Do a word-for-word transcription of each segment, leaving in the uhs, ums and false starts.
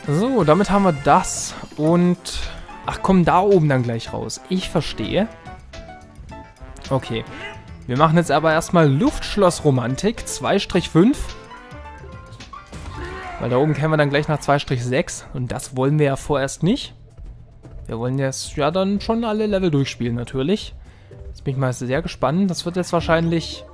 So, damit haben wir das. Und... Ach, kommen da oben dann gleich raus. Ich verstehe. Okay. Wir machen jetzt aber erstmal Luftschlossromantik zwei fünf. Weil da oben kämen wir dann gleich nach zwei sechs. Und das wollen wir ja vorerst nicht. Wir wollen jetzt ja dann schon alle Level durchspielen, natürlich. Jetzt bin ich mal sehr gespannt. Das wird jetzt wahrscheinlich...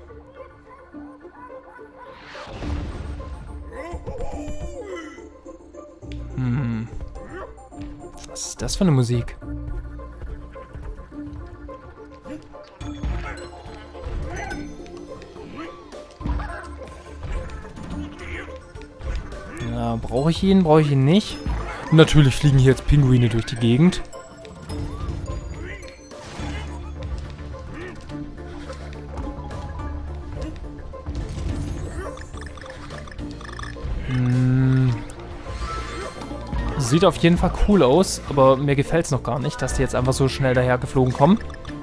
Hm. Was ist das für eine Musik? Ja, brauche ich ihn? Brauche ich ihn nicht? Natürlich fliegen hier jetzt Pinguine durch die Gegend. Hm. Sieht auf jeden Fall cool aus, aber mir gefällt es noch gar nicht, dass die jetzt einfach so schnell daher geflogen kommen.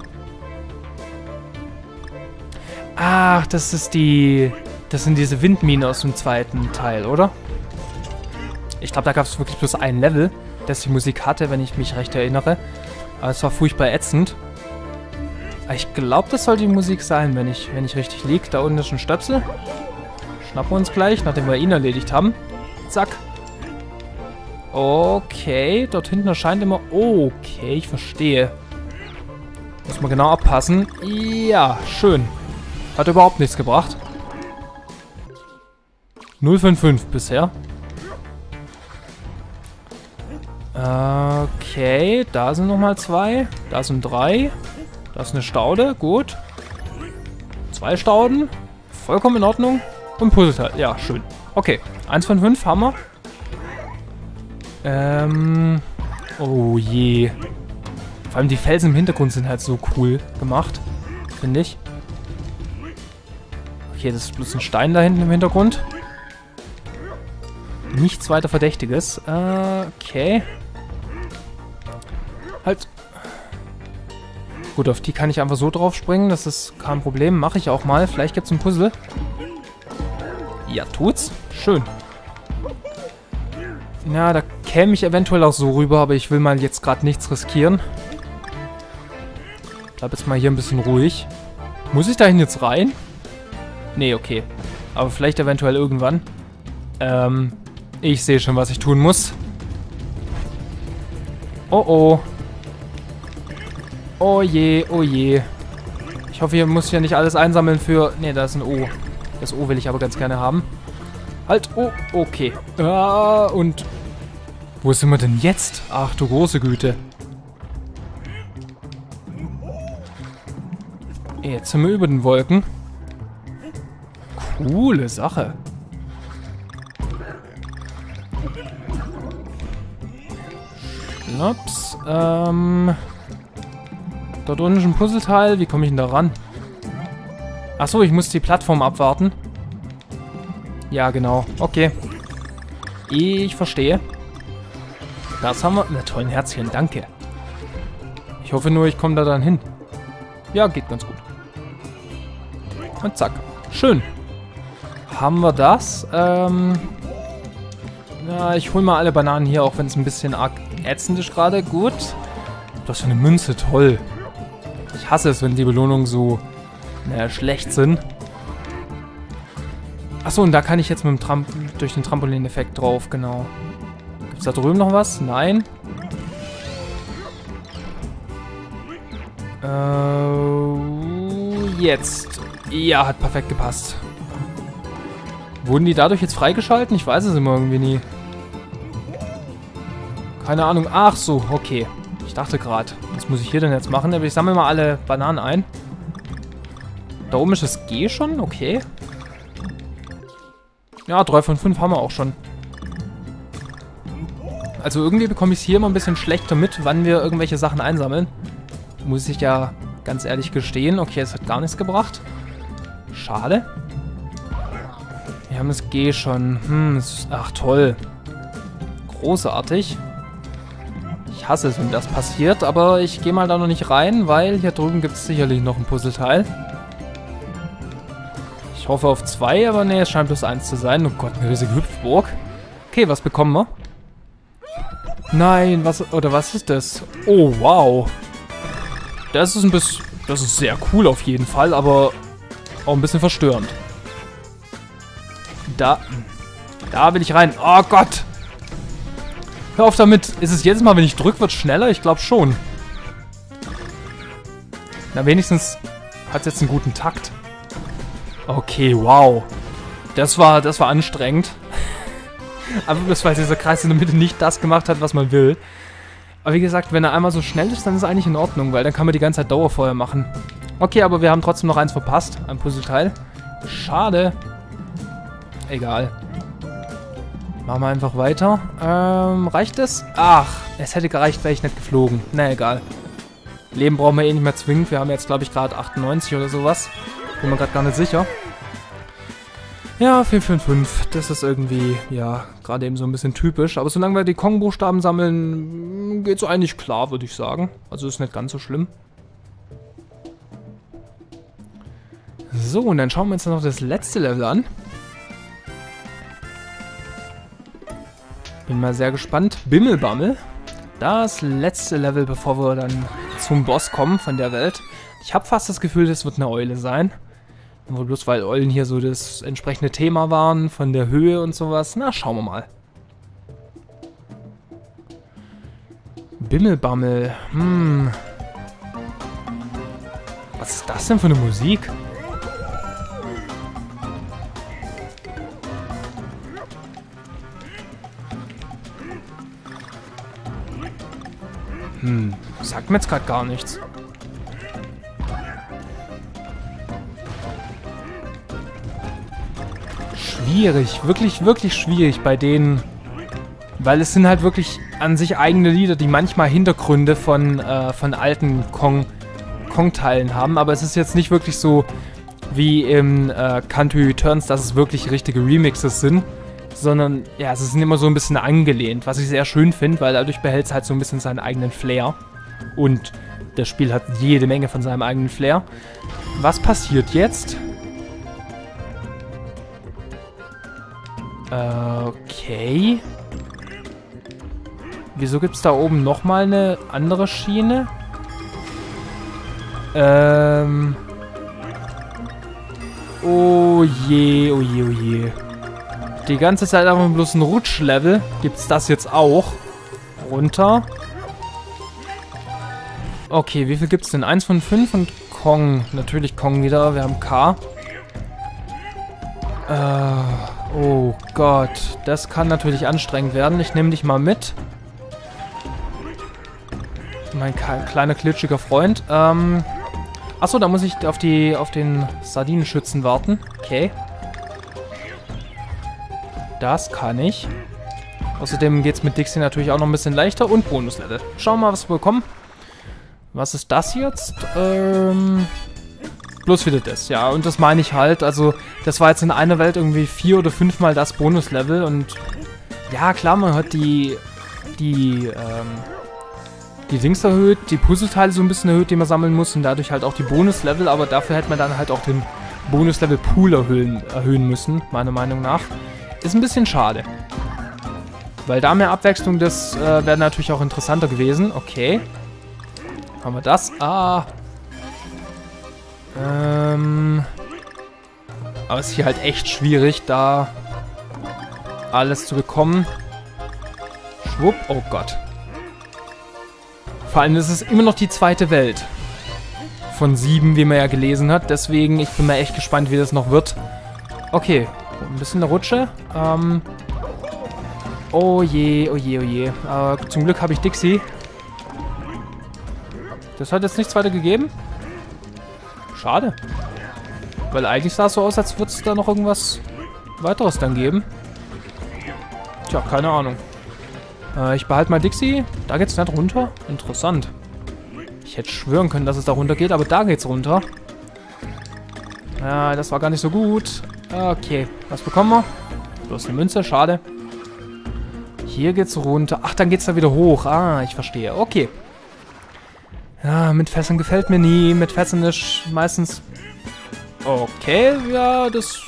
Ach, das ist die... Das sind diese Windminen aus dem zweiten Teil, oder? Ich glaube, da gab es wirklich bloß ein Level, das die Musik hatte, wenn ich mich recht erinnere. Aber es war furchtbar ätzend. Aber ich glaube, das soll die Musik sein, wenn ich, wenn ich richtig liege. Da unten ist ein Stöpsel. Schnappen wir uns gleich, nachdem wir ihn erledigt haben. Zack. Okay, dort hinten erscheint immer... Okay, ich verstehe. Muss man genau abpassen. Ja, schön. Hat überhaupt nichts gebracht. null fünf fünf bisher. Okay, da sind nochmal zwei. Da sind drei. Da ist eine Staude, gut. Zwei Stauden. Vollkommen in Ordnung. Und Puzzleteil, ja, schön. Okay, eins von fünf haben wir. Ähm, oh je. Vor allem die Felsen im Hintergrund sind halt so cool gemacht, finde ich. Okay, das ist bloß ein Stein da hinten im Hintergrund. Nichts weiter Verdächtiges. Äh, okay. Halt. Gut, auf die kann ich einfach so drauf springen. Das ist kein Problem. Mache ich auch mal. Vielleicht gibt es ein Puzzle. Ja, tut's. Schön. Ja, da käme ich eventuell auch so rüber, aber ich will mal jetzt gerade nichts riskieren. Bleib jetzt mal hier ein bisschen ruhig. Muss ich dahin jetzt rein? Nee, okay. Aber vielleicht eventuell irgendwann. Ähm, ich sehe schon, was ich tun muss. Oh oh. Oh je, oh je. Ich hoffe, hier muss ich ja nicht alles einsammeln für... Nee, da ist ein O. Das O will ich aber ganz gerne haben. Halt, oh, okay. Ah, und... Wo sind wir denn jetzt? Ach du große Güte. Jetzt sind wir über den Wolken. Coole Sache. Schnaps. Ähm... Dort unten ist ein Puzzleteil. Wie komme ich denn da ran? Achso, ich muss die Plattform abwarten. Ja, genau. Okay. Ich verstehe. Das haben wir... Na toll, ein Herzchen. Danke. Ich hoffe nur, ich komme da dann hin. Ja, geht ganz gut. Und zack. Schön. Haben wir das? Ähm... Ja, ich hole mal alle Bananen hier, auch wenn es ein bisschen arg ätzend ist gerade. Gut. Das für eine Münze. Toll. Ich hasse es, wenn die Belohnungen so... Naja, schlecht sind. Achso, und da kann ich jetzt mit dem Tramp durch den Trampolin-Effekt drauf, genau. Gibt es da drüben noch was? Nein. Äh, jetzt. Ja, hat perfekt gepasst. Wurden die dadurch jetzt freigeschalten? Ich weiß es immer irgendwie nie. Keine Ahnung. Ach so, okay. Ich dachte gerade, was muss ich hier denn jetzt machen? Aber ich sammle mal alle Bananen ein. Da oben ist das G schon? Okay. Ja, drei von fünf haben wir auch schon. Also irgendwie bekomme ich es hier immer ein bisschen schlechter mit, wann wir irgendwelche Sachen einsammeln. Muss ich ja ganz ehrlich gestehen. Okay, es hat gar nichts gebracht. Schade. Wir haben das G schon. Hm, ist, ach toll. Großartig. Ich hasse es, wenn das passiert, aber ich gehe mal da noch nicht rein, weil hier drüben gibt es sicherlich noch ein Puzzleteil. Ich hoffe auf zwei, aber nee, es scheint bloß eins zu sein. Oh Gott, eine riesige Hüpfburg. Okay, was bekommen wir? Nein, was... Oder was ist das? Oh, wow. Das ist ein bisschen... Das ist sehr cool auf jeden Fall, aber auch ein bisschen verstörend. Da... Da will ich rein. Oh Gott! Hör auf damit. Ist es jedes Mal, wenn ich drücke, wird es schneller? Ich glaube schon. Na, wenigstens hat es jetzt einen guten Takt. Okay, wow. Das war, das war anstrengend. Aber bloß, weil dieser Kreis in der Mitte nicht das gemacht hat, was man will. Aber wie gesagt, wenn er einmal so schnell ist, dann ist er eigentlich in Ordnung, weil dann kann man die ganze Zeit Dauerfeuer machen. Okay, aber wir haben trotzdem noch eins verpasst. Ein Puzzleteil. Schade. Egal. Machen wir einfach weiter. Ähm, reicht es? Ach, es hätte gereicht, wäre ich nicht geflogen. Na, egal. Leben brauchen wir eh nicht mehr zwingend. Wir haben jetzt, glaube ich, gerade achtundneunzig oder sowas. Bin mir gerade gar nicht sicher. Ja, vier fünf fünf. Das ist irgendwie, ja, gerade eben so ein bisschen typisch. Aber solange wir die Kong-Buchstaben sammeln, geht es eigentlich klar, würde ich sagen. Also ist nicht ganz so schlimm. So, und dann schauen wir uns dann noch das letzte Level an. Bin mal sehr gespannt. Bimmelbammel. Das letzte Level, bevor wir dann zum Boss kommen von der Welt. Ich habe fast das Gefühl, das wird eine Eule sein. Nur bloß weil Eulen hier so das entsprechende Thema waren, von der Höhe und sowas. Na, schauen wir mal. Bimmelbammel. Hm. Was ist das denn für eine Musik? Hm, sagt mir jetzt gerade gar nichts. Schwierig, wirklich, wirklich schwierig bei denen. Weil es sind halt wirklich an sich eigene Lieder, die manchmal Hintergründe von, äh, von alten Kong, Kong-Teilen haben. Aber es ist jetzt nicht wirklich so wie im äh, Country Returns, dass es wirklich richtige Remixes sind. Sondern, ja, es ist immer so ein bisschen angelehnt, was ich sehr schön finde, weil dadurch behält es halt so ein bisschen seinen eigenen Flair. Und das Spiel hat jede Menge von seinem eigenen Flair. Was passiert jetzt? Äh, okay. Wieso gibt es da oben nochmal eine andere Schiene? Ähm. Oh je, oh je, oh je. Die ganze Zeit einfach bloß ein Rutschlevel. Gibt es das jetzt auch? Runter. Okay, wie viel gibt es denn? eins von fünf und Kong. Natürlich Kong wieder. Wir haben K. Äh, oh Gott. Das kann natürlich anstrengend werden. Ich nehme dich mal mit. Mein kleiner, klitschiger Freund. Ähm. Achso, da muss ich auf, die, auf den Sardinenschützen warten. Okay. Das kann ich. Außerdem geht es mit Dixie natürlich auch noch ein bisschen leichter. Und Bonuslevel. Schauen wir mal, was wir bekommen. Was ist das jetzt? Ähm, bloß wieder das. Ja, und das meine ich halt. Also, das war jetzt in einer Welt irgendwie vier oder fünfmal das Bonuslevel. Und ja, klar, man hat die, die, ähm, die Dings erhöht, die Puzzleteile so ein bisschen erhöht, die man sammeln muss. Und dadurch halt auch die Bonuslevel. Aber dafür hätte man dann halt auch den Bonuslevel-Pool erhöhen, erhöhen müssen, meiner Meinung nach. Ist ein bisschen schade. Weil da mehr Abwechslung, das äh, wäre natürlich auch interessanter gewesen. Okay. Haben wir das? Ah. Ähm. Aber es ist hier halt echt schwierig, da alles zu bekommen. Schwupp. Oh Gott. Vor allem ist es immer noch die zweite Welt. Von sieben, wie man ja gelesen hat. Deswegen, ich bin mal echt gespannt, wie das noch wird. Okay. Ein bisschen eine Rutsche. Ähm. Oh je, oh je, oh je. Äh, zum Glück habe ich Dixie. Das hat jetzt nichts weiter gegeben. Schade. Weil eigentlich sah es so aus, als würde es da noch irgendwas weiteres dann geben. Tja, keine Ahnung. Äh, ich behalte mal Dixie. Da geht's nicht runter. Interessant. Ich hätte schwören können, dass es da runter geht, aber da geht's runter. Ja, das war gar nicht so gut. Okay, was bekommen wir? Bloß eine Münze, schade. Hier geht's runter. Ach, dann geht's da wieder hoch. Ah, ich verstehe. Okay. Ja, mit Fesseln gefällt mir nie. Mit Fesseln ist meistens... Okay, ja, das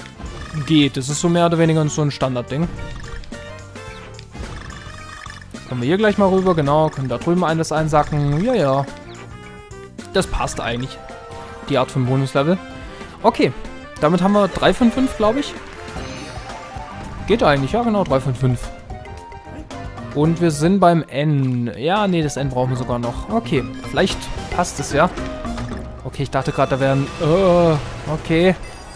geht. Das ist so mehr oder weniger so ein Standardding. Können wir hier gleich mal rüber, genau. Können da drüben alles einsacken. Ja, ja. Das passt eigentlich. Die Art von Bonuslevel. Okay. Damit haben wir drei von fünf, glaube ich. Geht eigentlich, ja genau, drei von fünf. Und wir sind beim N. Ja, nee, das N brauchen wir sogar noch. Okay, vielleicht passt es ja. Okay, ich dachte gerade, da wären... Uh, okay.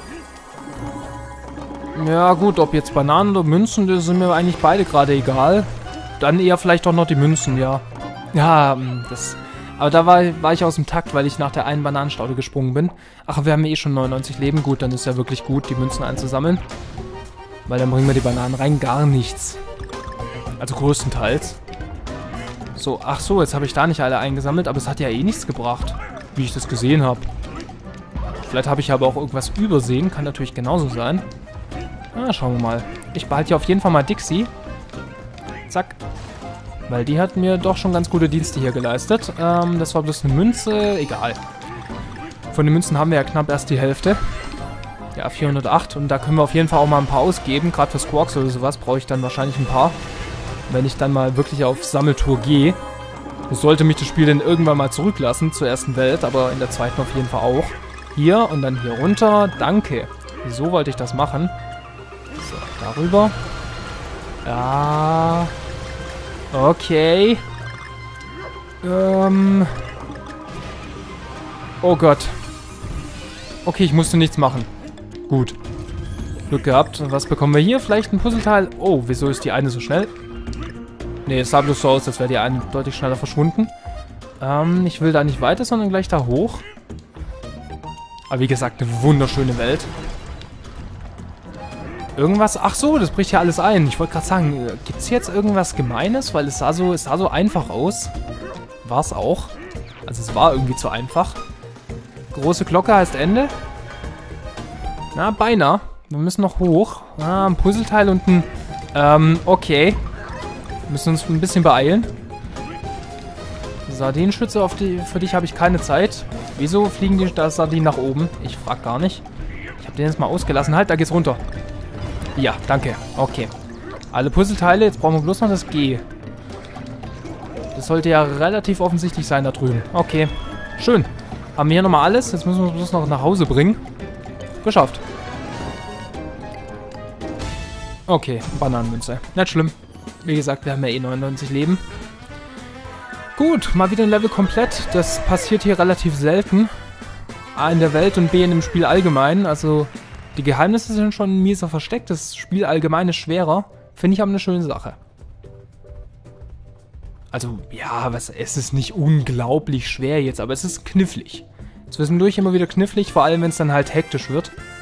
Ja gut, ob jetzt Bananen oder Münzen, das sind mir eigentlich beide gerade egal. Dann eher vielleicht doch noch die Münzen, ja. Ja, das... Aber da war, war ich aus dem Takt, weil ich nach der einen Bananenstaude gesprungen bin. Ach, wir haben eh schon neunundneunzig Leben. Gut, dann ist ja wirklich gut, die Münzen einzusammeln. Weil dann bringen wir die Bananen rein gar nichts. Also größtenteils. So, ach so, jetzt habe ich da nicht alle eingesammelt, aber es hat ja eh nichts gebracht, wie ich das gesehen habe. Vielleicht habe ich aber auch irgendwas übersehen, kann natürlich genauso sein. Na, schauen wir mal. Ich behalte hier auf jeden Fall mal Dixie. Zack. Weil die hat mir doch schon ganz gute Dienste hier geleistet. Ähm, das war bloß eine Münze, egal. Von den Münzen haben wir ja knapp erst die Hälfte. Ja, vierhundertacht. Und da können wir auf jeden Fall auch mal ein paar ausgeben. Gerade für Squawks oder sowas brauche ich dann wahrscheinlich ein paar. Wenn ich dann mal wirklich auf Sammeltour gehe. Das sollte mich das Spiel dann irgendwann mal zurücklassen zur ersten Welt, aber in der zweiten auf jeden Fall auch. Hier und dann hier runter. Danke. So wollte ich das machen. So, darüber. Ja. Okay. Ähm. Oh Gott. Okay, ich musste nichts machen. Gut. Glück gehabt. Was bekommen wir hier? Vielleicht ein Puzzleteil. Oh, wieso ist die eine so schnell? Ne, es sah bloß so aus, als wäre die eine deutlich schneller verschwunden. Ähm, ich will da nicht weiter, sondern gleich da hoch. Aber wie gesagt, eine wunderschöne Welt. Irgendwas... Ach so, das bricht ja alles ein. Ich wollte gerade sagen, gibt es jetzt irgendwas Gemeines? Weil es sah so, es sah so einfach aus. War es auch. Also es war irgendwie zu einfach. Große Glocke heißt Ende. Na, beinahe. Wir müssen noch hoch. Ah, ein Puzzleteil und ein... Ähm, okay. Wir müssen uns ein bisschen beeilen. Sardinenschütze, auf die, für dich habe ich keine Zeit. Wieso fliegen die Sardinen nach oben? Ich frag gar nicht. Ich habe den jetzt mal ausgelassen. Halt, da geht's runter. Ja, danke. Okay. Alle Puzzleteile. Jetzt brauchen wir bloß noch das G. Das sollte ja relativ offensichtlich sein da drüben. Okay. Schön. Haben wir hier nochmal alles. Jetzt müssen wir es bloß noch nach Hause bringen. Geschafft. Okay, Bananenmünze. Nicht schlimm. Wie gesagt, wir haben ja eh neunundneunzig Leben. Gut, mal wieder ein Level komplett. Das passiert hier relativ selten. A in der Welt und B in dem Spiel allgemein. Also die Geheimnisse sind schon mieser versteckt. Das Spiel allgemein ist schwerer. Finde ich aber eine schöne Sache. Also, ja, was, es ist nicht unglaublich schwer jetzt, aber es ist knifflig. Zwischendurch immer wieder knifflig, vor allem wenn es dann halt hektisch wird.